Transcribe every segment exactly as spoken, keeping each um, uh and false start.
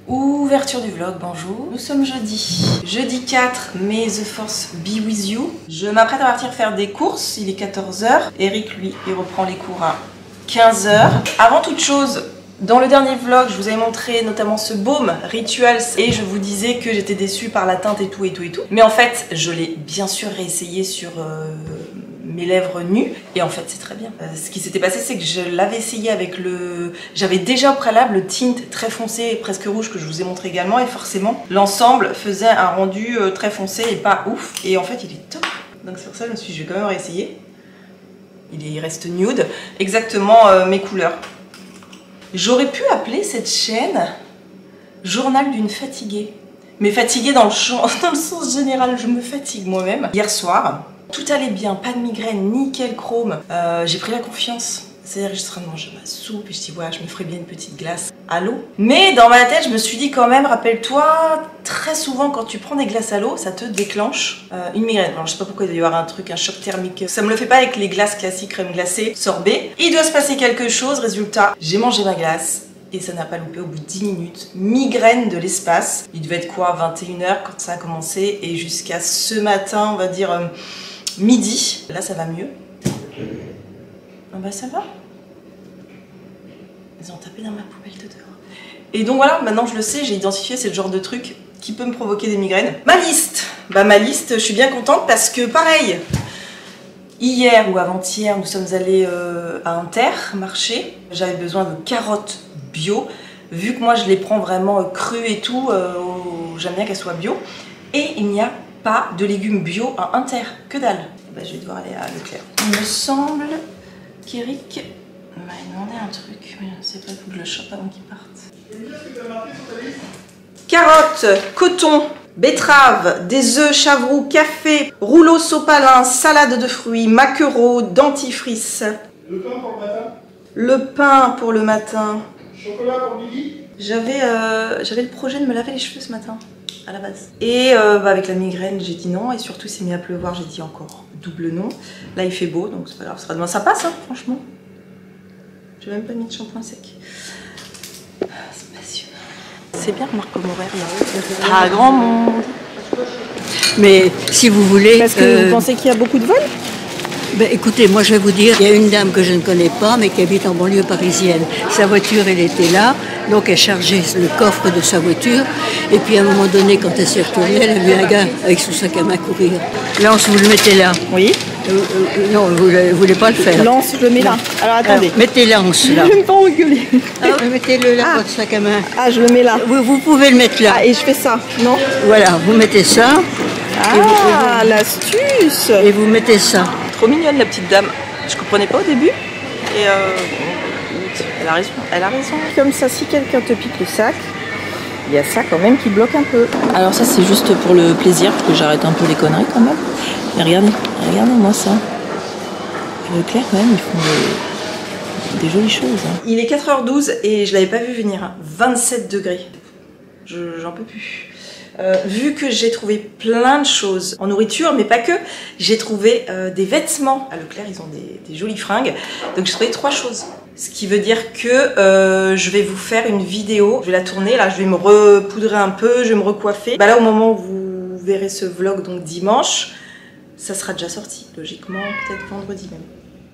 Ouverture du vlog, bonjour. Nous sommes jeudi. Jeudi quatre, may the force be with you. Je m'apprête à partir faire des courses, il est quatorze heures. Eric, lui, il reprend les cours à quinze heures. Avant toute chose, dans le dernier vlog, je vous avais montré notamment ce baume Rituals et je vous disais que j'étais déçue par la teinte et tout et tout et tout. Mais en fait, je l'ai bien sûr réessayé sur euh, mes lèvres nues et en fait c'est très bien. Euh, ce qui s'était passé, c'est que je l'avais essayé avec le... J'avais déjà au préalable le tint très foncé et presque rouge que je vous ai montré également et forcément l'ensemble faisait un rendu euh, très foncé et pas ouf. Et en fait il est top. Donc c'est pour ça que je me suis dit, je vais quand même réessayer. Il, est, il reste nude, exactement euh, mes couleurs. J'aurais pu appeler cette chaîne Journal d'une fatiguée. Mais fatiguée dans le, champ, dans le sens général, je me fatigue moi-même. Hier soir, tout allait bien, pas de migraine, nickel chrome. Euh, j'ai pris la confiance. C'est-à-dire que je suis en train de manger ma soupe et je dis ouais, je me ferais bien une petite glace à l'eau. Mais dans ma tête, je me suis dit quand même, rappelle-toi, très souvent quand tu prends des glaces à l'eau, ça te déclenche euh, une migraine. Alors je sais pas pourquoi il doit y avoir un truc, un choc thermique. Ça me le fait pas avec les glaces classiques, crème glacée, sorbet. Il doit se passer quelque chose, résultat, j'ai mangé ma glace. Et ça n'a pas loupé au bout de dix minutes. Migraine de l'espace. Il devait être quoi, vingt et une heures quand ça a commencé. Et jusqu'à ce matin, on va dire euh, midi. Là, ça va mieux. Ah bah ça va. Ils ont tapé dans ma poubelle de dehors. Et donc voilà, maintenant je le sais, j'ai identifié, c'est le genre de truc qui peut me provoquer des migraines. Ma liste. Bah ma liste, je suis bien contente parce que pareil, hier ou avant-hier, nous sommes allés euh, à Intermarché. J'avais besoin de carottes bio. Vu que moi je les prends vraiment euh, crues et tout, euh, j'aime bien qu'elles soient bio. Et il n'y a pas de légumes bio à Inter, que dalle. Bah, je vais devoir aller à Leclerc. Il me semble qu'Eric m'a demandé un truc, mais je ne sais pas, il faut que je le chope avant qu'il parte. Carottes, coton, betterave, des œufs, chavroux, café, rouleau sopalin, salade de fruits, maquereau, dentifrice. Le pain pour le matin. Le pain pour le matin. Chocolat pour midi. J'avais euh, j'avais le projet de me laver les cheveux ce matin, à la base. Et euh, bah, avec la migraine, j'ai dit non. Et surtout, il s'est mis à pleuvoir, j'ai dit encore double non. Là, il fait beau, donc c'est pas grave. Ça, demain, ça passe, hein, franchement. J'ai même pas mis de shampoing sec. C'est passionnant. C'est bien, Marco Morer, là. Ah, grand monde. Mais si vous voulez... Parce que euh, vous pensez qu'il y a beaucoup de vols? Ben, écoutez, moi je vais vous dire, il y a une dame que je ne connais pas, mais qui habite en banlieue parisienne. Sa voiture, elle était là, donc elle chargeait le coffre de sa voiture. Et puis à un moment donné, quand elle s'est retournée, elle a vu un gars avec son sac à main courir. Lance, vous le mettez là. Oui. Euh, euh, non, vous ne voulez pas le faire. Lance, je le mets là. Alors attendez. Alors, mettez Lance là. Je ne vais pas engueuler. Ah, mettez-le là, Ah. votre sac à main. Ah, je le mets là. Vous, vous pouvez le mettre là. Ah, et je fais ça, non? Voilà, vous mettez ça. Ah, et vous, et vous, l'astuce. et vous mettez ça. Trop mignonne la petite dame. Je comprenais pas au début. Et euh, elle a raison. Elle a raison. Comme ça, si quelqu'un te pique le sac, il y a ça quand même qui bloque un peu. Alors ça, c'est juste pour le plaisir, parce que j'arrête un peu les conneries quand même. Et regardez, regardez-moi ça. Leclerc quand même, ils font des, des jolies choses. Hein. Il est quatre heures douze et je l'avais pas vu venir. Hein. vingt-sept degrés. Je, j'en peux plus. Euh, vu que j'ai trouvé plein de choses en nourriture, mais pas que, j'ai trouvé euh, des vêtements. À Leclerc, ils ont des, des jolies fringues. Donc j'ai trouvé trois choses. Ce qui veut dire que euh, je vais vous faire une vidéo. Je vais la tourner, là, je vais me repoudrer un peu, je vais me recoiffer. Bah là, au moment où vous verrez ce vlog, donc dimanche, ça sera déjà sorti. Logiquement, peut-être vendredi même.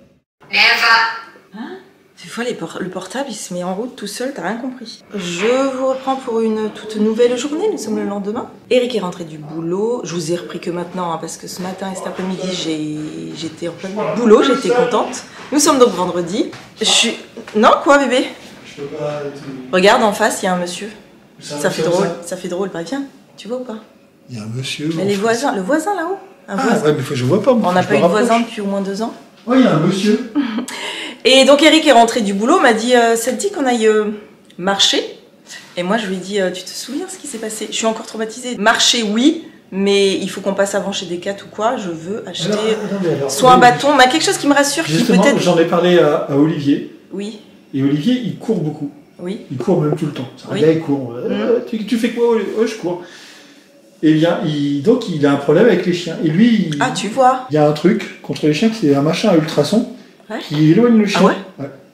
Hein? Des fois, les por le portable, il se met en route tout seul, t'as rien compris. Je vous reprends pour une toute nouvelle journée, nous sommes le lendemain. Eric est rentré du boulot, je vous ai repris que maintenant, hein, parce que ce matin et cet après-midi, j'étais en plein boulot, j'étais contente. Nous sommes donc vendredi. Je suis... Non, quoi bébé? Je peux pas... Regarde en face, il y a un monsieur. Ça, ça fait drôle, ça. ça fait drôle, bah viens, tu vois ou pas? Il y a un monsieur... Mais les voisins, le voisin là-haut. Ah voisin. Ouais, mais faut, je vois pas. Moi, on n'a pas eu de voisin depuis au moins deux ans. Ouais, il y a un monsieur. Et donc Eric est rentré du boulot, m'a dit euh, ça te dit qu'on aille euh, marcher? Et moi je lui ai dit euh, tu te souviens ce qui s'est passé? Je suis encore traumatisée. Marcher oui, mais il faut qu'on passe avant chez Decat ou quoi. Je veux acheter alors, attendez, alors, soit un bâton, mais quelque chose qui me rassure. Justement, peut-être. J'en ai parlé à, à Olivier. Oui. Et Olivier il court beaucoup. Oui. Il court même tout le temps. C'est un oui. gars il court. Euh, mmh. tu, tu fais quoi? Oh, je cours. Et bien, il, donc il a un problème avec les chiens. Et lui, il, ah tu vois. Il y a un truc contre les chiens, c'est un machin à ultrasons. Ouais. Qui éloigne le chien. Ah ouais, ouais.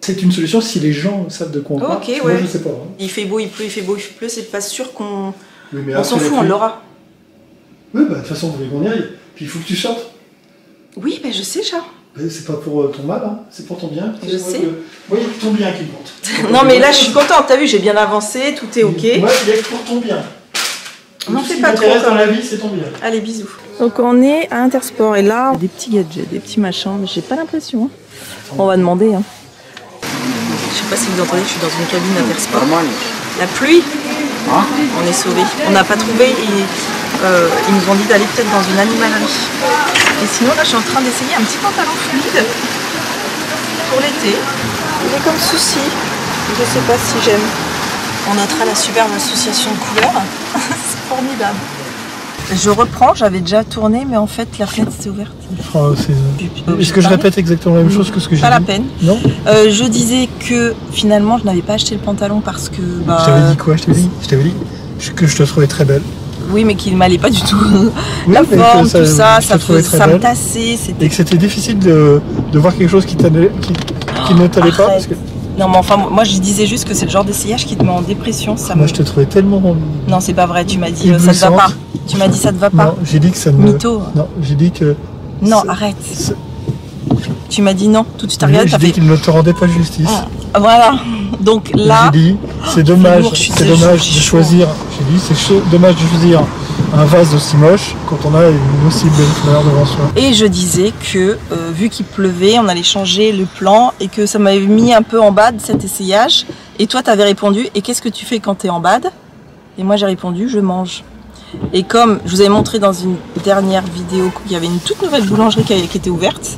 C'est une solution si les gens savent de quoi on parle. Ok, Moi, ouais. je sais pas. Hein. Il fait beau, il pleut, il fait beau, il pleut, c'est pas sûr qu'on... Oui, mais on s'en fout, on l'aura. Oui, bah de toute façon, vous voulez qu'on y aille. Puis il faut que tu sortes. Oui, ben je sais, chat. C'est pas pour ton mal, hein. C'est pour ton bien. Je sais. Moi, il y a que ton bien qui compte. Non, mais là, je suis contente. T'as vu, j'ai bien avancé, tout est ok. Moi, il y a que pour ton bien. On n'en fait Ce pas qui trop. m'intéresse dans la vie, c'est ton bien. Allez, bisous. Donc, on est à Intersport et là, des petits gadgets, des petits machins, mais j'ai pas l'impression. Hein. On va demander. Hein. Je sais pas si vous entendez, je suis dans une cabine Intersport. La pluie, hein, on est sauvés. On n'a pas trouvé et euh, ils nous ont dit d'aller peut-être dans une animalerie. Et sinon, là, je suis en train d'essayer un petit pantalon fluide pour l'été. Il est comme ceci. Je sais pas si j'aime. On notera la superbe association de couleurs. C'est formidable. Je reprends, j'avais déjà tourné, mais en fait, la fenêtre était ouverte. Oh, Est-ce que je répète exactement la même chose que ce que j'ai dit? Pas la peine. Non euh, Je disais que finalement, je n'avais pas acheté le pantalon parce que... Bah, je t'avais dit quoi? Je t'avais dit, je t'avais dit que je te trouvais très belle. Oui, mais qu'il m'allait pas du tout. Oui, la forme, ça, tout ça, je ça, te ça me tassait. Et que c'était difficile de, de voir quelque chose qui, qui, qui ne t'allait pas. Parce que... Non, mais enfin, moi je disais juste que c'est le genre d'essayage qui te met en dépression. Ça moi, me... je te trouvais tellement... Non, c'est pas vrai, tu m'as dit euh, ça te va pas. Tu m'as dit ça te va pas. Non, j'ai dit que ça me... Mytho. Non, j'ai dit que... Non, arrête. Tu m'as dit non, tout de suite, t'as regardé, t'as fait... J'ai dit qu'il ne te rendait pas justice. Ah, voilà. Donc là... J'ai dit, c'est dommage, c'est dommage de choisir... J'ai dit, c'est dommage de choisir un vase aussi moche quand on a une aussi belle fleur devant soi. Et je disais que, euh, vu qu'il pleuvait, on allait changer le plan et que ça m'avait mis un peu en bad cet essayage. Et toi, t'avais répondu, et qu'est-ce que tu fais quand t'es en bad? Et moi, j'ai répondu, je mange. Et comme je vous avais montré dans une dernière vidéo qu'il y avait une toute nouvelle boulangerie qui, avait, qui était ouverte,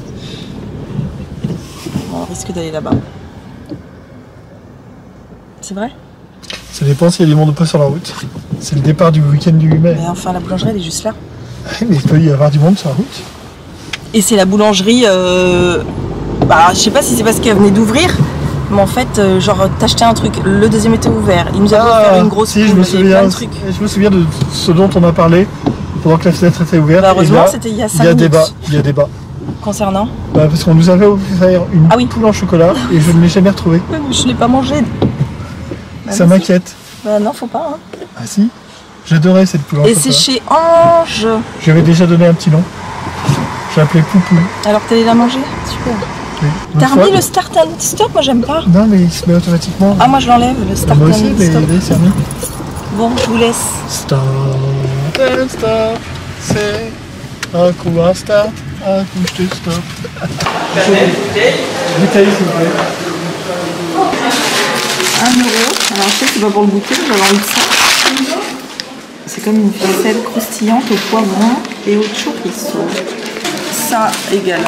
on risque d'aller là-bas. C'est vrai? Ça dépend s'il y a du monde ou pas sur la route. C'est le départ du week-end du huit mai. Mais enfin, la boulangerie, elle est juste là. Mais il peut y avoir du monde sur la route. Et c'est la boulangerie... Euh... Bah, je sais pas si c'est parce qu'elle venait d'ouvrir, mais en fait, euh, genre, t'achetais un truc, le deuxième était ouvert. Il nous a ah, fait faire une grosse si, je me souviens, je me souviens de ce dont on a parlé pendant que la fenêtre était ouverte. Bah, heureusement, c'était il y a cinq minutes. Il y a débat, il y a débat. Concernant bah, parce qu'on nous avait offert une ah, oui. poule en chocolat et je ne l'ai jamais retrouvée. Je ne l'ai pas mangée. Bah, ça m'inquiète. Bah non, faut pas. Hein. Ah si, j'adorais cette poule en et chocolat. Et c'est chez Ange. J'avais déjà donné un petit nom. Je l'appelais Poupou. Alors t'allais la manger? Super. Oui. T'as remis le start and stop? Moi j'aime pas. Non mais il se met automatiquement. Ah moi je l'enlève le start moi and aussi, mais stop. il est remis. Bon, je vous laisse. Start and stop, c'est un coup à start, un coup je te stop. Bouteille s'il vous plaît. un euro. Alors je sais que c'est pas pour le goûter, j'avais envie de ça. C'est comme une ficelle croustillante au poivron et au chorizo. Ça égale.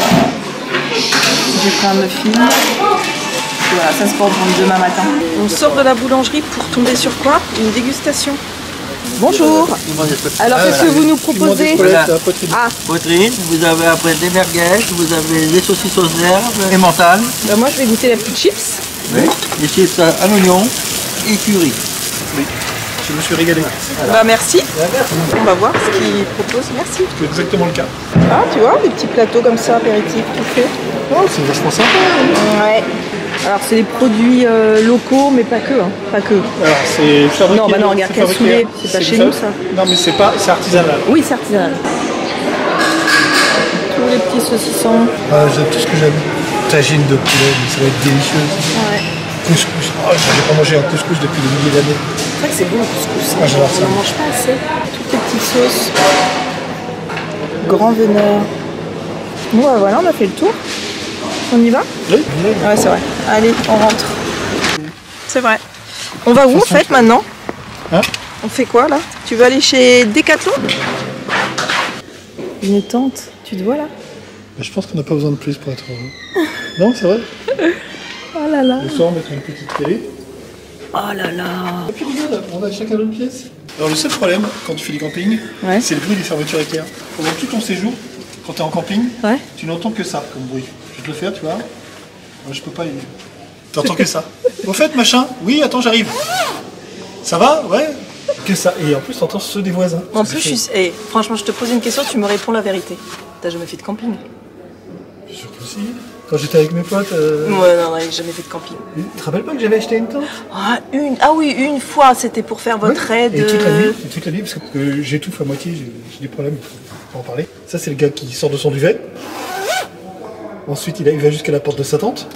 J'ai pris un muffin. Voilà, ça se porte demain matin. On sort de la boulangerie pour tomber sur quoi? Une dégustation. Bonjour. Alors qu'est-ce que vous nous proposez? Voilà. Ah. Poitrine, vous avez après des merguez, vous avez des saucisses aux herbes et mentales. Ben moi je vais goûter la petite chips. Oui. Les chips à l'oignon et curry. Oui. Je me suis régalé. Bah merci. On va voir ce qu'ils proposent. Merci. C'est exactement le cas. Ah tu vois, des petits plateaux comme ça, apéritifs, tout fait. Oh, c'est vachement sympa. Ouais. Alors c'est des produits euh, locaux, mais pas que, hein. Pas que. Alors c'est fabriqué. Non, bah non, regarde, cassoulet, c'est pas chez nous ça. Non, mais c'est pas, c'est artisanal. Oui, c'est artisanal. Tous les petits saucissons. Ah, j'aime tout ce que j'aime. Tagine de poulet, mais ça va être délicieux. Ouais. Couscous. Oh, j'ai pas mangé un couscous depuis des milliers d'années. C'est vrai que c'est bon le couscous. Ah, j'adore ça. On n'en mange pas assez. Toutes les petites sauces. Grand veneur. Bon, bah, voilà, on a fait le tour. On y va? Oui. Ouais, c'est vrai. Allez, on rentre. C'est vrai. On va où en fait maintenant? Hein? On fait quoi là? Tu veux aller chez Decathlon? Une tente, tu te vois là? Je pense qu'on n'a pas besoin de plus pour être heureux. Non, c'est vrai? Oh là là. Le soir, on mettra une petite télé. Oh là là. Et puis regarde, on a chacun une pièce. Alors le seul problème quand tu fais du camping, ouais. c'est le bruit des fermetures éclair. Pendant tout ton séjour, quand tu es en camping, ouais. tu n'entends que ça comme bruit. Je vais te le faire, tu vois. Moi, je peux pas. Tu n'entends que ça. Au fait, machin, oui, attends, j'arrive. Ça va? Ouais. Que ça. Et en plus, tu entends ceux des voisins. En plus, je suis... hey, franchement, je te pose une question, tu me réponds la vérité. T'as jamais fait de camping? Bien sûr que si. Quand j'étais avec mes potes... Euh... Ouais, non, non, j'ai jamais fait de camping. Tu te rappelles pas que j'avais acheté une tente? Ah, une... ah oui, une fois, c'était pour faire votre ouais. raid. Et toute la nuit, et toute la nuit parce que j'étouffe à moitié, j'ai des problèmes, il faut en parler. Ça, c'est le gars qui sort de son duvet. Ensuite, il, a, il va jusqu'à la porte de sa tente.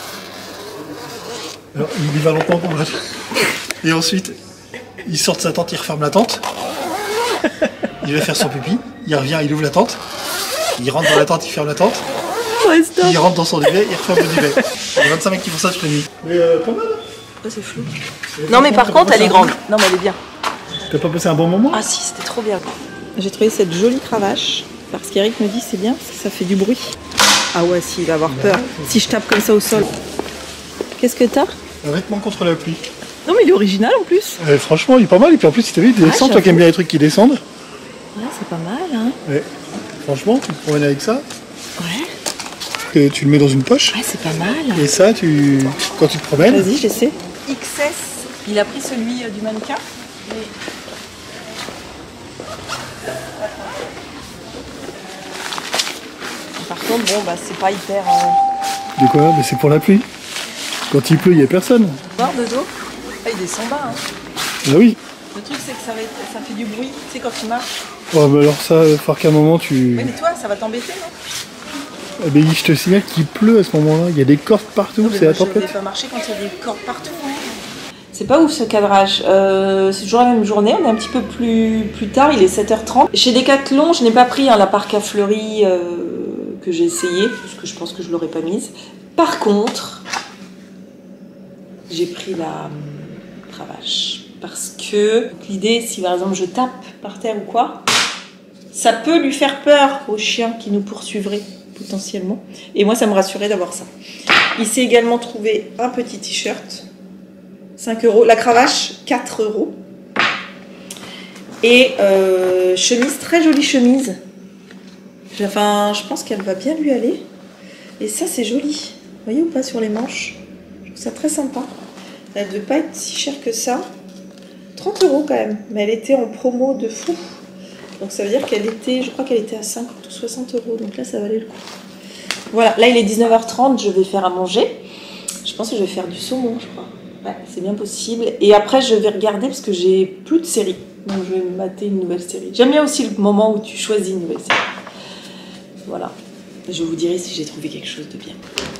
Alors, il y va lentement pour bref. Et ensuite, il sort de sa tente, il referme la tente. Il va faire son pipi, il revient, il ouvre la tente. Il rentre dans la tente, il ferme la tente. Ouais, stop. Il rentre dans son duvet, il referme le duvet. Il y a vingt-cinq mecs qui font ça toute la nuit. Mais euh, pas mal. Oh, c'est flou. Non, mais par contre, elle est grande. Non, mais elle est bien. T'as pas passé un bon moment? Ah si, c'était trop bien. J'ai trouvé cette jolie cravache. Parce qu'Eric me dit c'est bien, parce que ça fait du bruit. Ah ouais, si, il va avoir peur. Si je tape comme ça au sol. Qu'est-ce que t'as? Un vêtement contre la pluie. Non, mais il est original en plus. Euh, franchement, il est pas mal. Et puis en plus, si t'as vu, il descend. Ah, toi qui aimes bien les trucs qui descendent. Ouais, c'est pas mal, hein. Ouais. Franchement, tu te promènes avec ça. Ouais. Et tu le mets dans une poche. Ouais, c'est pas mal. Et ça, tu, quand tu te promènes. Vas-y, j'essaie. X S, il a pris celui du mannequin. Et... Par contre, bon, bah, c'est pas hyper. Euh... De quoi? Mais c'est pour la pluie. Quand il pleut, il n'y a personne. Voir de dos. Ah, il descend bas. Hein. Ah oui. Le truc, c'est que ça, va être... ça fait du bruit, tu sais, quand tu marches. Ouais, bah alors ça, il faut qu'à un moment tu. Oui, mais toi, ça va t'embêter, non? Eh ben, je te signale qu'il pleut à ce moment-là. Il y a des cordes partout, c'est la tempête. Je ne vais pas marcher quand il y a des cordes partout. Hein. C'est pas ouf ce cadrage. Euh, c'est toujours la même journée. On est un petit peu plus, plus tard. Il est sept heures trente. Chez Decathlon, je n'ai pas pris hein, la parc à fleuris euh, que j'ai essayé, parce que je pense que je l'aurais pas mise. Par contre, j'ai pris la euh, cravache. Parce que l'idée, si par exemple je tape par terre ou quoi, ça peut lui faire peur au chien qui nous poursuivrait potentiellement. Et moi, ça me rassurait d'avoir ça. Il s'est également trouvé un petit t-shirt, cinq euros. La cravache, quatre euros. Et euh, chemise, très jolie chemise. Enfin, je pense qu'elle va bien lui aller. Et ça, c'est joli. Vous voyez ou pas sur les manches? Je trouve ça très sympa. Elle ne devait pas être si chère que ça. trente euros quand même. Mais elle était en promo de fou. Donc ça veut dire qu'elle était, je crois qu'elle était à cinquante ou soixante euros. Donc là, ça valait le coup. Voilà, là il est dix-neuf heures trente, je vais faire à manger. Je pense que je vais faire du saumon, je crois. Ouais, c'est bien possible. Et après, je vais regarder parce que j'ai plus de séries. Donc je vais mater une nouvelle série. J'aime bien aussi le moment où tu choisis une nouvelle série. Voilà. Je vous dirai si j'ai trouvé quelque chose de bien.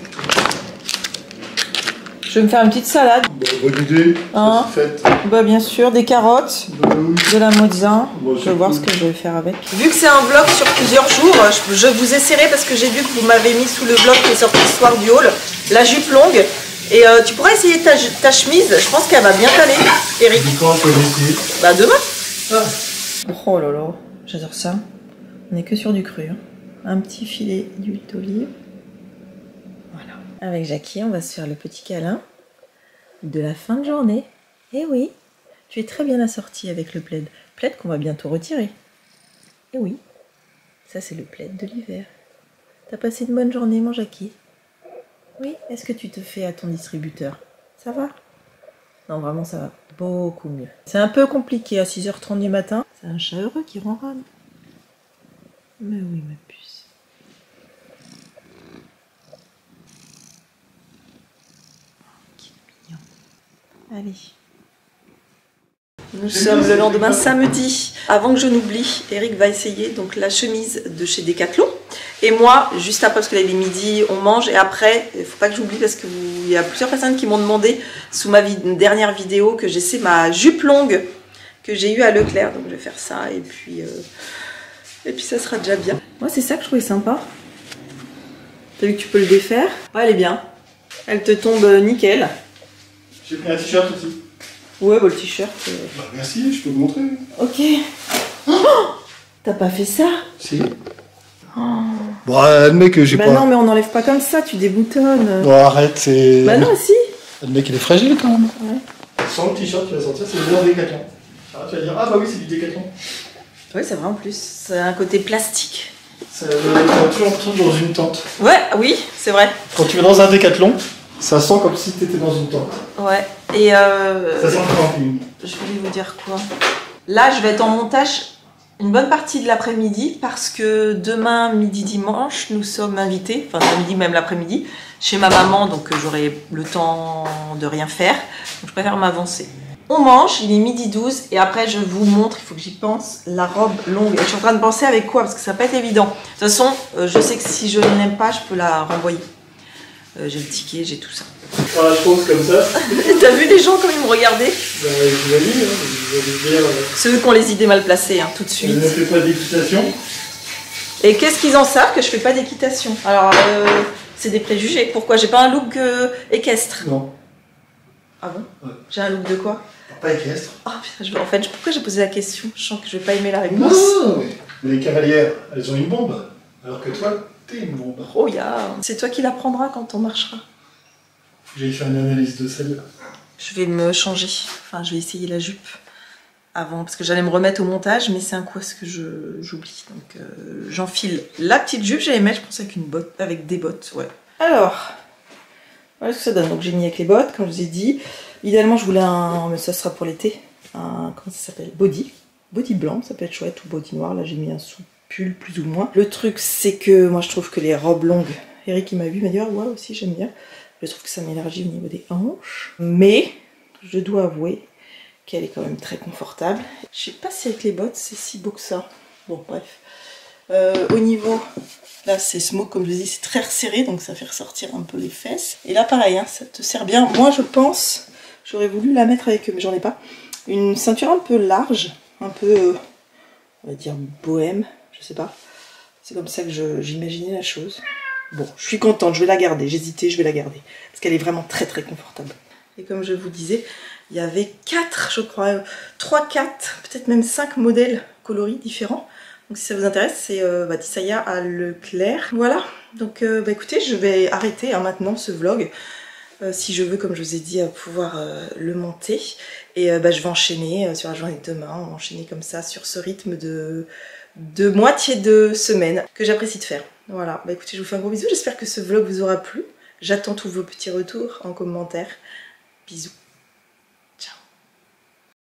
Je vais me faire une petite salade. Bah, bonne idée. Hein, bah, bien sûr, des carottes, bah, oui. De la mozza. Bah, je vais voir cool. Ce que je vais faire avec. Vu que c'est un vlog sur plusieurs jours, je, je vous essaierai parce que j'ai vu que vous m'avez mis sous le vlog qui est sorti ce soir du haul, la jupe longue. Et euh, tu pourrais essayer ta, ta chemise, je pense qu'elle va bien t'aller, Eric. Quand on peut essayer? Bah demain. Ah. Oh là là, j'adore ça. On n'est que sur du cru. Hein. Un petit filet d'huile d'olive. Avec Jackie, on va se faire le petit câlin de la fin de journée. Eh oui, tu es très bien assortie avec le plaid. Plaid qu'on va bientôt retirer. Eh oui, ça c'est le plaid de l'hiver. T'as passé une bonne journée, mon Jackie? Oui, est-ce que tu te fais à ton distributeur? Ça va? Non, vraiment, ça va beaucoup mieux. C'est un peu compliqué à six heures trente du matin. C'est un chat heureux qui ronronne. Mais oui, ma puce. Allez. Nous sommes le lendemain samedi. Avant que je n'oublie, Eric va essayer donc la chemise de chez Decathlon. Et moi, juste après, parce que là il est midi, on mange. Et après, il ne faut pas que j'oublie parce qu'il y a plusieurs personnes qui m'ont demandé sous ma vid- dernière vidéo que j'essaie ma jupe longue que j'ai eue à Leclerc. Donc je vais faire ça et puis, euh, et puis ça sera déjà bien. Moi, c'est ça que je trouvais sympa. T'as vu que tu peux le défaire? Ouais, elle est bien. Elle te tombe nickel. J'ai pris un t-shirt aussi. Ouais, bah le t-shirt. Euh... Bah merci, je peux vous montrer. Ok. Oh, t'as pas fait ça? Si. Oh. Bon, admets que j'ai bah pas... Bah non, mais on n'enlève pas comme ça, tu déboutonnes. Bon, arrête, c'est... Bah non, si. Admets qu'il est fragile quand même. Ouais. Sans le t-shirt, tu vas sentir, c'est le Décathlon. Ah, tu vas dire, ah bah oui, c'est du Décathlon. Oui, c'est vrai en plus. C'est un côté plastique. Ça va toujours l'impression dans une tente. Ouais, oui, c'est vrai. Quand tu vas dans un Décathlon, ça sent comme si tu étais dans une tente. Ouais, et euh... ça sent le camping. Je voulais vous dire quoi? Là, je vais être en montage une bonne partie de l'après-midi parce que demain, midi, dimanche, nous sommes invités, enfin midi, même l'après-midi, chez ma maman, donc j'aurai le temps de rien faire. Donc je préfère m'avancer. On mange, il est midi douze et après je vous montre, il faut que j'y pense, la robe longue. Et je suis en train de penser avec quoi parce que ça va pas être évident. De toute façon, euh, je sais que si je n'aime pas, je peux la renvoyer. Euh, j'ai le ticket, j'ai tout ça. Voilà, je pense comme ça. T'as vu les gens comme ils me regardaient? Bah, je l'ai dit, hein, je vais dire. Euh... Ceux qui ont les idées mal placées, hein, tout de suite. Je ne fais pas d'équitation. Et qu'est-ce qu'ils en savent que je fais pas d'équitation? Alors, euh, c'est des préjugés. Pourquoi? J'ai pas un look euh, équestre? Non. Ah bon? Ouais. J'ai un look de quoi? Pas équestre. Oh putain, je... en fait, pourquoi j'ai posé la question? Je sens que je vais pas aimer la réponse. Non, mais les cavalières, elles ont une bombe, alors que toi, t'es une bombe. Oh ya, c'est toi qui la prendras quand on marchera. J'ai fait une analyse de celle-là. Je vais me changer, enfin je vais essayer la jupe avant, parce que j'allais me remettre au montage, mais c'est un quoi ce que j'oublie. Donc euh, j'enfile la petite jupe, j'allais mettre, je pense, avec une botte, avec des bottes, ouais. Alors, voilà ce que ça donne. Donc j'ai mis avec les bottes, comme je vous ai dit. Idéalement, je voulais un, mais ça sera pour l'été, un, comment ça s'appelle, body. Body blanc, ça peut être chouette, ou body noir. Là, j'ai mis un sous-pull, plus ou moins. Le truc, c'est que moi, je trouve que les robes longues, Eric, il m'a vu, il m'a dit, ah ouais, aussi, j'aime bien. Je trouve que ça m'élargit au niveau des hanches. Mais, je dois avouer qu'elle est quand même très confortable. Je sais pas si avec les bottes, c'est si beau que ça. Bon, bref. Euh, au niveau... Là, c'est smoke, comme je vous dis, c'est très resserré, donc ça fait ressortir un peu les fesses. Et là, pareil, hein, ça te sert bien. Moi, je pense, j'aurais voulu la mettre avec, mais j'en ai pas, une ceinture un peu large, un peu, euh, on va dire, bohème, je sais pas. C'est comme ça que j'imaginais la chose. Bon, je suis contente, je vais la garder. J'hésitais, je vais la garder. Parce qu'elle est vraiment très, très confortable. Et comme je vous disais, il y avait quatre, je crois, trois, quatre, peut-être même cinq modèles coloris différents. Donc si ça vous intéresse, c'est euh, bah, Tisaya à Leclerc. Voilà, donc euh, bah, écoutez, je vais arrêter hein, maintenant ce vlog. Euh, si je veux, comme je vous ai dit, euh, pouvoir euh, le monter. Et euh, bah, je vais enchaîner euh, sur la journée de demain. On va enchaîner comme ça sur ce rythme de, de moitié de semaine que j'apprécie de faire. Voilà, bah écoutez, je vous fais un gros bisou. J'espère que ce vlog vous aura plu. J'attends tous vos petits retours en commentaire. Bisous.